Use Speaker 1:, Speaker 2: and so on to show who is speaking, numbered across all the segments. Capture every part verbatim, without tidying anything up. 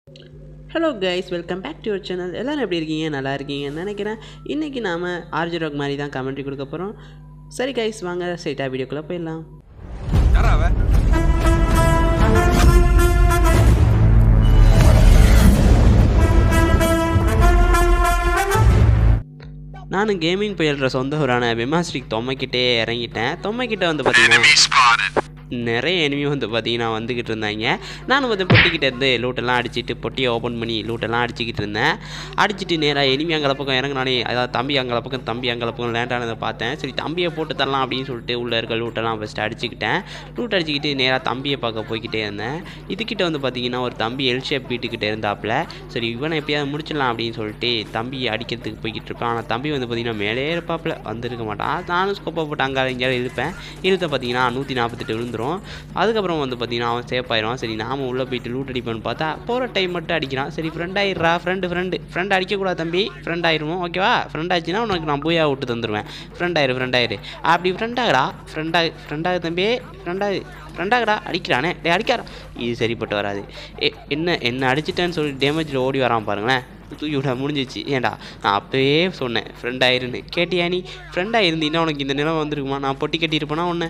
Speaker 1: Hello guys, welcome back to your channel. எல்லோரும் எப்படி இருக்கீங்க? நல்லா இருக்கீங்கன்னு நினைக்கிறேன். இன்றைக்கி நாம் ஆர்ஜி ராக் மாதிரி தான் கமெண்ட்ரி கொடுக்க போகிறோம். சரி கைஸ், வாங்க ஸ்ட்ரைட்டாக வீடியோக்குள்ளே போயிடலாம். நானும் கேமிங் போயிடுற சொந்த ஊரான விமாஸ்ட்ரிக் தொம்மைக்கிட்டே இறங்கிட்டேன். தொம்மைக்கிட்ட வந்து பார்த்தீங்கன்னா நிறைய எனிமி வந்து பார்த்தீங்கன்னா வந்துக்கிட்டு இருந்தாங்க. நானும் வந்து பொட்டிக்கிட்ட இருந்து லூட்டெல்லாம் அடிச்சுட்டு பொட்டியை ஓப்பன் பண்ணி லூட்டெல்லாம் அடிச்சுக்கிட்டு இருந்தேன். அடிச்சுட்டு நேராக எனிமி அங்கே பக்கம் இறங்கினானே, அதாவது தம்பி அங்கே பக்கம் தம்பி அங்கே பக்கம் லேண்டானதை பார்த்தேன். சரி தம்பியை போட்டு தரலாம் அப்படின்னு சொல்லிட்டு உள்ளே இருக்க லூட்டெல்லாம் ஃபஸ்ட்டு அடிச்சுக்கிட்டேன். லூட் அடிச்சுக்கிட்டு நேராக தம்பியை பார்க்க போய்கிட்டே இருந்தேன். இதுக்கிட்ட வந்து பார்த்தீங்கன்னா ஒரு தம்பி எல் ஷேப் வீட்டுக்கிட்டே இருந்தாப்புல. சரி இவனை எப்படியாவது முடிச்சிடலாம் அப்படின்னு சொல்லிட்டு தம்பி அடிக்கிறதுக்கு போய்கிட்டு இருப்பேன். ஆனால் தம்பி வந்து பார்த்தீங்கன்னா மேலே இருப்பாப்புல வந்துருக்க மாட்டான். நானும் ஸ்கோப்பை போட்டு அங்கே எங்கேயாவது இழுப்பேன். இழுத்த பார்த்தீங்கன்னா நூற்றி நாற்பத்தெட்டு விழுந்துடும். அதுக்கப்புறம் வந்து பார்த்தீங்கன்னா அவன் சேஃப் ஆயிடுவான். சரி நாம உள்ளே போயிட்டு லூட் அடிப்பான்னு பார்த்தா போகிற டைம் மட்டும் அடிக்கிறான். சரி ஃப்ரெண்ட் ஆயிடுறா, ஃப்ரெண்டு ஃப்ரெண்டு ஃப்ரெண்ட் அடிக்கக்கூடாது தம்பி, ஃப்ரெண்ட் ஆயிடுவோம் ஓகேவா? ஃப்ரெண்ட் ஆச்சுன்னா உனக்கு நான் பூயா விட்டு தந்துடுவேன். ஃப்ரெண்ட் ஆயிரு ஃப்ரெண்ட் ஆயிரு அப்படி ஃப்ரெண்ட் ஆகுடா, ஃப்ரெண்ட் ஆகு ஃப்ரெண்ட் ஆகு தம்பி, ஃப்ரெண்ட் ஆகு ஃப்ரெண்ட் ஆகுடா. அடிக்கிறானே டே அடிக்காரா, இது சரிப்பட்டு வராது. ஏ என்ன என்ன அடிச்சிட்டேன்னு சொல்லி டேமேஜில் ஓடி வரான் பாருங்களேன். தூக்கி விட முடிஞ்சிச்சு. ஏன்டா நான் அப்போயே சொன்னேன் ஃப்ரெண்ட் ஆயிருன்னு, கேட்டியா நீ? ஃப்ரெண்டாக இருந்தீங்கன்னா உனக்கு இந்த நிலம் வந்துருக்குமா? நான் பொட்டி கட்டியிருப்பேனா ஒன்று?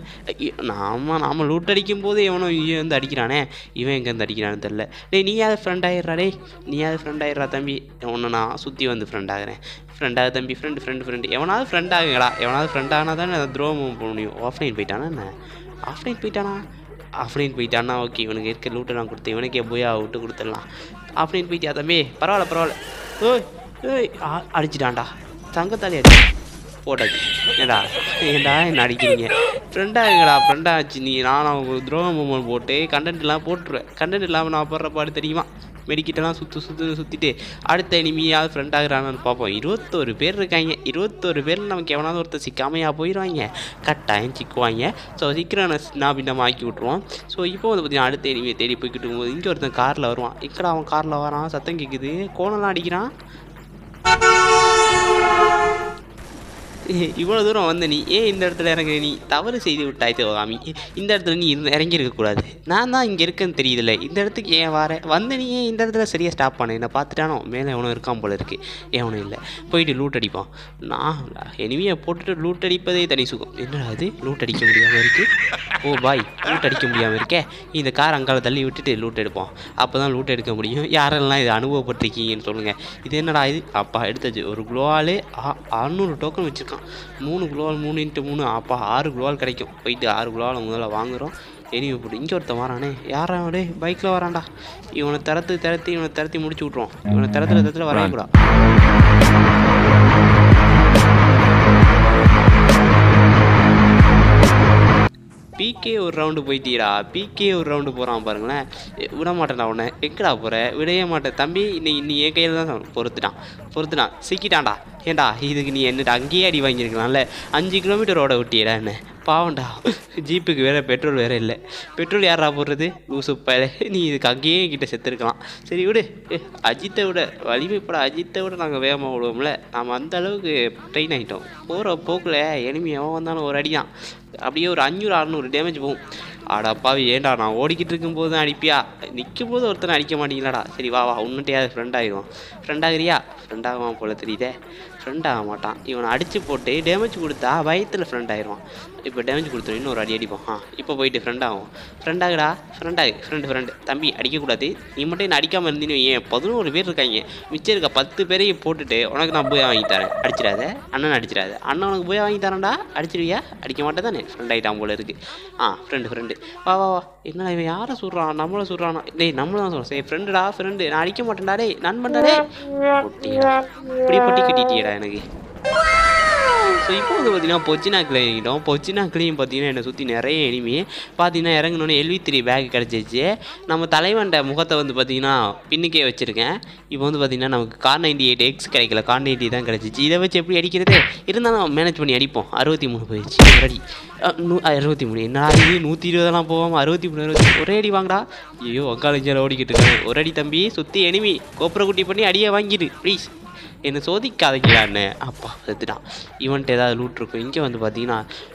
Speaker 1: நாம நாம் லூட் அடிக்கும் போது எவனோ இவன் வந்து அடிக்கிறானே, இவன் எங்கேருந்து அடிக்கிறான்னு தெரில. டேய் நீயாவது ஃப்ரெண்ட் ஆயிடுறா, டே நீயாவது ஃப்ரெண்ட் ஆயிடுறா தம்பி. ஒன்று நான் சுற்றி வந்து ஃப்ரெண்ட் ஆகிறேன். ஃப்ரெண்டாக தம்பி, ஃப்ரெண்டு ஃப்ரெண்டு ஃப்ரெண்டு எவனாவது ஃப்ரெண்ட் ஆகுங்களா? எவனாவது ஃப்ரெண்ட் ஆனால் தானே துரோகம் போக முடியும். ஆஃப்லைன் போயிட்டானா என்ன? ஆஃப்லைன் போயிட்டானா? ஆஃப்லைன் போயிட்டானா ஓகே, இவனுக்கு இருக்க லூட்டெல்லாம் கொடுத்து இவனுக்கே போய் விட்டு கொடுத்துடலாம். ஆஃப்லைன் போயிட்டியா தம்பி? பரவாயில்ல பரவாயில்ல. ஓய் ஓய் அடிச்சிட்டான்டா, தங்கத்தாலே அடி போட்டாச்சு. ஏண்டா ஏண்டா என்ன அடிக்கிறீங்க? ஃப்ரெண்டாகடா ஃப்ரெண்டாச்சு நீ. நான் அவங்க துரோகம் மூமெண்ட் போட்டு கண்டென்ட் எல்லாம் போட்டுருவேன். கண்டென்ட் இல்லாமல் நான் போடுற பாடு தெரியுமா? மெடிக்கிட்டெல்லாம் சுற்று சுற்று சுற்றிட்டு அடுத்த இனிமையாவது ஃப்ரெண்ட் ஆகுறான்னு பார்ப்போம். இருபத்தோரு பேர் இருக்காங்க. இருபத்தோரு பேரில் நமக்கு எவனாவது ஒருத்தர் சிக்காமையாக போயிடுவாங்க, கட்டாயம் சிக்குவாங்க. ஸோ சீக்கிரம் நான் பின்னமாக ஆக்கி விட்ருவோம். ஸோ இப்போ வந்து பார்த்தீங்கன்னா அடுத்த இனிமையை தேடி போய்கிட்டு இருக்கும்போது இங்கே ஒருத்தன் காரில் வருவான். இக்கடா அவன் காரில் வரான், சத்தம் கேட்குது, கோணம்லாம் அடிக்கிறான். இவ்வளோ தூரம் வந்த நீ ஏன் இந்த இடத்துல இறங்குற? நீ தவறு செய்து விட்டாய் சிவகாமி. இந்த இடத்துல நீ இருந்து இறங்கியிருக்கக்கூடாது. நான் தான் இங்கே இருக்கேன்னு தெரியுதில்ல, இந்த இடத்துக்கு ஏன் வர வந்து நீ ஏன் இந்த இடத்துல சரியாக ஸ்டாப் பண்ண? என்னை பார்த்துட்டானோ மேலே எவனும் இருக்கான் போல இருக்குது. எவனும் இல்லை, போயிட்டு லூட் அடிப்பான். நான் எனிமையை போட்டுட்டு லூட் அடிப்பதே தனி சுகம். என்னடா அது லூட் அடிக்க முடியாமல் இருக்குது? ஓ பாய், லூட் அடிக்க முடியாமல் இருக்கே, இந்த கார் அங்கால தள்ளி விட்டுட்டு லூட் எடுப்போம். அப்போ தான் லூட் எடுக்க முடியும். யாரெல்லாம் இது அனுபவப்பட்டிருக்கீங்கன்னு சொல்லுங்கள். இது என்னடா இது? அப்பா எடுத்தாச்சு. ஒரு குளோவால் அறுநூறு டோக்கன் வச்சுருக்கான். மூணு குளோவால் மூணு இன்ட்டு மூணு அப்பா ஆறு குளோவால் கிடைக்கும். போயிட்டு ஆறு குளோவால் முதல்ல வாங்குகிறோம். எனிமே போட்டு இங்கே ஒருத்தன் வரானே, யாரா அவனே பைக்கில் வரான்டா. இவனை திறத்து திறத்தி இவனை திறத்தி முடிச்சு விட்ருவோம். இவனை திறத்துல திறத்துல வராங்கூடா. பிகே ஒரு ரவுண்டு போயிட்டீடா. பிகே ஒரு ரவுண்டு போகிறான் பாருங்களேன். விட மாட்டேன்டா உன்னை. எங்கடா போகிற? விடவே மாட்டேன் தம்பி. இன்னைக்கு நீ என் கையில் தான் பொறுத்துட்டான் பொறுத்துட்டான் சிக்கிட்டான்டா. ஏண்டா இதுக்கு நீ என்னடா அங்கேயே அடி வாங்கியிருக்கலாம்ல? அஞ்சு கிலோமீட்டர் ரோட விட்டியடா என்ன? பாவண்டா, ஜீப்புக்கு வேறு பெட்ரோல் வேறு இல்லை. பெட்ரோல் யாரா போடுறது? லூசுப்ப நீ இதுக்கு அங்கேயே கிட்ட செத்துருக்கலாம். சரி விடு. அஜித்தை விட வலிமைப்பட அஜித்தை விட நாங்கள் வேகமாக விடுவோம்ல. நாம் அந்த அளவுக்கு ட்ரெயின் ஆகிட்டோம். போகிற போக்கில் எனிமி எவன் வந்தாலும் ஒரு அடி தான். அப்படியே ஒரு அஞ்சூறு அறநூறு டேமேஜ் போகும். ஆடாப்பாவி, ஏண்டா நான் ஓடிக்கிட்டு இருக்கும்போது தான் அடிப்பியா? நிற்கும் போது ஒருத்தனை அடிக்க மாட்டீங்களாடா? சரி வா வா, உன்னிட்டையாவது ஃப்ரெண்ட் ஆகிடுவான். ஃப்ரெண்ட் ஆகிறியா? ஃப்ரெண்ட் ஆகுவான் போல தெரியுதே. ஃப்ரெண்ட் ஆக மாட்டான். இவனை அடித்து போட்டு டேமேஜ் கொடுத்தா பயத்தில் ஃப்ரெண்ட் ஆகிடுவான். இப்போ டேமேஜ் கொடுத்துரும், இன்னொரு அடி அடிப்போம். ஆ இப்போ போயிட்டு ஃப்ரெண்ட் ஆகும். ஃப்ரெண்ட் ஆகுடா, ஃப்ரெண்ட் ஆகு ஃப்ரெண்டு ஃப்ரெண்டு தம்பி அடிக்கக்கூடாது. நீ மட்டும் என்ன அடிக்காமல் இருந்தீன்னு ஏன் பதினோரு பேர் இருக்காங்க. மிச்சம் இருக்க பத்து பேரையும் போட்டுட்டு உனக்கு நான் போய் வாங்கி தரேன். அடிச்சிடாத அண்ணன், அடிச்சிடாத அண்ணன். உனக்கு போய் வாங்கி தரேன்டா. அடிச்சிடுவியா? அடிக்க மாட்டே தானே? ஃப்ரெண்ட் ஆகிட்டான் போல இருக்குது. ஆ ஃப்ரெண்டு ஃப்ரெண்டு வா வா வா. என்ன இவன் யாரை சொல்கிறான்? நம்மளை சொல்கிறானா? டேய் நம்மளை தான் சொல்கிறேன். சரி ஃப்ரெண்டுடா ஃப்ரெண்டு, நான் அடிக்க மாட்டேன்டா. டே நண்பன்டா. டே பொட்டியா இப்படி பொட்டி கட்டிட்டியடா எனக்கு. ஸோ இப்போ வந்து பார்த்தீங்கன்னா பொச்சினாக்கில் இறங்கிட்டோம். பொச்சினாக்கிலையும் பார்த்தீங்கன்னா என்னை சுற்றி நிறைய எனிமி. பார்த்தீங்கன்னா இறங்கினோன்னே எல்வி த்ரீ பேக் கிடச்சிச்சு. நம்ம தலைவன்ட முகத்தை வந்து பார்த்தீங்கன்னா பின்னுக்கே வச்சுருக்கேன். இப்போ வந்து பார்த்தீங்கன்னா நமக்கு கார் நைன்டி எயிட் எக்ஸ் கிடைக்கல, கார் நைன்டி தான் கிடச்சிச்சு. இதை வச்சு எப்படி அடிக்கிறது? இருந்தாலும் மேனேஜ் பண்ணி அடிப்போம். அறுபத்தி மூணு போயிடுச்சு ஒரு அடி. நூ அறுபத்தி மூணு என்ன இது? நூற்றி இருபதெல்லாம் போகாமல் அறுபத்தி மூணு அறுபத்தி ஒரே அடி வாங்கடா. ஐயோ காலேஜில் ஓடிக்கிட்டு இருக்கேன். ஒரு அடி தம்பி, சுற்றி எனிமி. கோப்புரை குட்டி பண்ணி அடியை வாங்கிடு ப்ளீஸ். என்னை சோதிக்காதீங்களான்னு. அப்பா செத்துட்டான். இவன்ட்டு ஏதாவது லூட் இருக்கும். இங்கே வந்து பார்த்தீங்கன்னா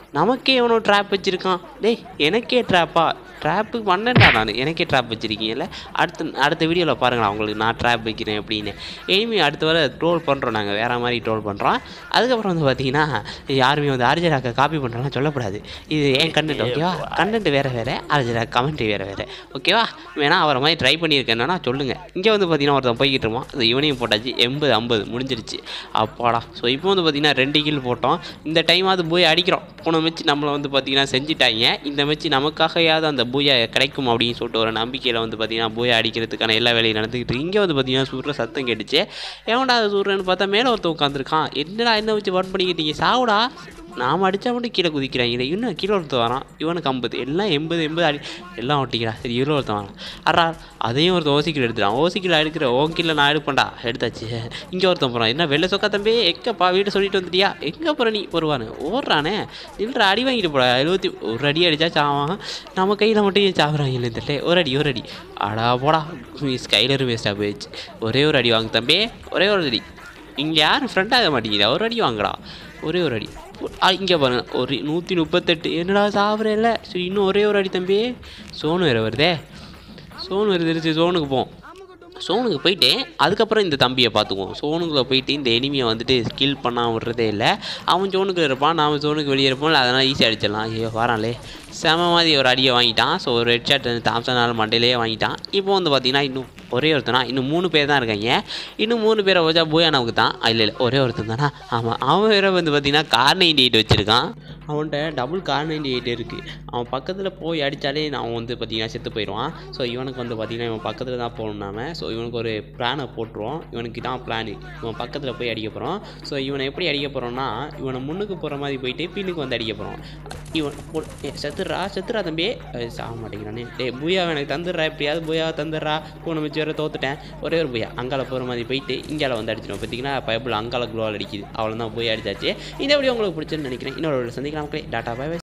Speaker 1: நமக்கே எவனோ ட்ராப் வச்சுருக்கான். டேய் எனக்கே ட்ராப்பா? ட்ராப்பு பண்ணேன்டா நான். எனக்கே ட்ராப் வச்சுருக்கீங்கல்ல. அடுத்த அடுத்த வீடியோவில் பாருங்களேன் உங்களுக்கு நான் ட்ராப் வைக்கிறேன் அப்படின்னு. இனிமே அடுத்த வர ட்ரோல் பண்ணுறோம் நாங்கள், வேறு மாதிரி ட்ரோல் பண்ணுறோம். அதுக்கப்புறம் வந்து பார்த்தீங்கன்னா யாருமே வந்து ஆர்ஜராக்கை காப்பி பண்ணுறலாம் சொல்லக்கூடாது. இது ஏன் கண்டென்ட் ஓகேவா? கண்டென்ட் வேறு வேறு, ஆர்ஜராக் கமெண்ட் வேறு வேறு ஓகேவா? வேணா அவரை மாதிரி ட்ரை பண்ணியிருக்கேன்னா சொல்லுங்கள். இங்கே வந்து பார்த்தீங்கன்னா ஒருத்தன் போய்கிட்டு இருப்போம். அது இவனையும் போட்டாச்சு. எண்பது ஐம்பது முடிஞ்சிருச்சு அப்பாடா. ஸோ இப்போ வந்து பார்த்தீங்கன்னா ரெண்டு கில் போட்டோம். இந்த டைமாவது போய் அடிக்கிறோம். போன மேட்ச் நம்மளை வந்து பார்த்தீங்கன்னா செஞ்சுட்டாங்க. இந்த மேட்ச் நமக்காகையாவது அந்த பூயா கிடைக்கும் அப்படின்னு சொல்லிட்டு ஒரு நம்பிக்கையில் வந்து பார்த்தீங்கன்னா பூயா அடிக்கிறதுக்கான எல்லா வேலையும் நடந்துக்கிட்டு இங்கே வந்து பார்த்தீங்கன்னா சூரிய சத்தம் கேட்டுச்சு. எவன்டா அது சூரியன்னு பார்த்தா மேலே ஒருத்தன் உட்காந்துருக்கான். என்னடா என்ன வச்சு ஒர்க் பண்ணிக்கிட்டீங்க சாவுடா. நாம் அடித்தா மட்டும் கீழே குதிக்கிறாங்க. இன்னும் கீழே ஒருத்தர் வரான். இவனுக்கு ஐம்பது எல்லாம் எண்பது எண்பது அடி எல்லாம் ஒட்டிக்கிறா. சரி இவ்வளோ ஒருத்தன் வரான். அறா அதையும் ஒருத்தன் ஓசிக்கில் எடுத்துட்டான். ஓசிக்கில் எடுக்கிற ஓங்கில் நான் எடுப்பேன்டா. எடுத்தாச்சு. இங்கே ஒருத்தன் போகிறான். என்ன வெள்ளை சொக்கா தம்பி எங்கப்பா வீட்டை சொல்லிட்டு வந்துட்டியா? எங்கே போகிற நீ வருவானு ஓடுறானே. நின்ற அடி வாங்கிட்டு போடா. எழுபத்தி ஒரு அடி அடித்தா சாவான். நம்ம கையில் மட்டும் சாப்பிட்றாங்க தெரியல. ஒரு அடி ஒரு அடி அடா போடா. ஸ்கைலரும் வேஸ்ட்டாக போயிடுச்சு. ஒரே ஒரு அடி வாங்க தம்பி, ஒரே ஒரு அடி. இங்கே யாரும் ஃப்ரெண்ட் ஆக மாட்டேங்கிறா. ஒரு அடி வாங்கடா, ஒரே ஒரு அடி. இங்கே பாருங்க ஒரு நூற்றி முப்பத்தெட்டு. என்னடா சாப்பிட்ற இல்லை? சரி இன்னும் ஒரே ஒரு அடி தம்பி. சோனு வேறு வருதே. சோனு வருது. சோனுக்கு போவோம். சோனுக்கு போயிட்டு அதுக்கப்புறம் இந்த தம்பியை பார்த்துக்குவோம். சோனுக்குள்ளே போயிட்டு இந்த எனிமியை வந்துட்டு ஸ்கில் பண்ணாமல் விட்றதே இல்லை. அவன் சோனுக்கு இருப்பான், நாம் சோனுக்கு வெளியே இருப்போம். அதனால் ஈஸியாக அடிச்சிடலாம். ஐயோ வாரான்லே செம மாதிரி ஒரு அடியை வாங்கிட்டான். ஸோ ஒரு ரெட் ஷாட் தாம்சனால் மண்டையிலேயே வாங்கிட்டான். இப்போ வந்து பார்த்தீங்கன்னா இன்னும் ஒரே ஒருத்தனா இன்னும் மூணு பேர் தான் இருக்காங்க. இன்னும் மூணு பேரை வச்சா போயா நமக்கு தான். இல்லை இல்லை ஒரே ஒருத்தன் தானா? ஆமாம். அவன் வேறு வந்து பார்த்தீங்கன்னா கார் நைன்டி எயிட் வச்சுருக்கான். அவன்கிட்ட டபுள் கார் நைன்டி எயிட் இருக்குது. அவன் பக்கத்தில் போய் அடித்தாலே நான் வந்து பார்த்தீங்கன்னா செத்து போயிடுவான். ஸோ இவனுக்கு வந்து பார்த்தீங்கன்னா இவன் பக்கத்தில் தான் போகணும் நாம. ஸோ இவனுக்கு ஒரு பிளானை போட்டுருவோம். இவனுக்கு தான் பிளானு. இவன் பக்கத்தில் போய் அடிக்க போகிறோம். ஸோ இவனை எப்படி அடிக்க போகிறோன்னா இவனை முன்னுக்கு போகிற மாதிரி போயிட்டு பின்னுக்கு வந்து அடிக்க போகிறோம். இவன் செத்துடுறா செத்துறா தம்பி. சாக மாட்டேங்கிறானே. டே பூயா எனக்கு தந்துடுறா. எப்படியாவது பூயா தந்துடுறா. போன வச்சு வேறு தோத்துட்டேன். ஒரே ஒரு பூயா அங்கால போகிற மாதிரி போயிட்டு இங்கால வந்து அடிச்சிடும். பார்த்தீங்கன்னா பைப்பில் அங்கால குளோவால் அடிக்குது. அவ்வளோதான் போய் அடிச்சாச்சு. இந்த வீடியோ உங்களுக்கு பிடிச்சுன்னு நினைக்கிறேன். இன்னொரு சந்திக்கலாம். Tata bye by.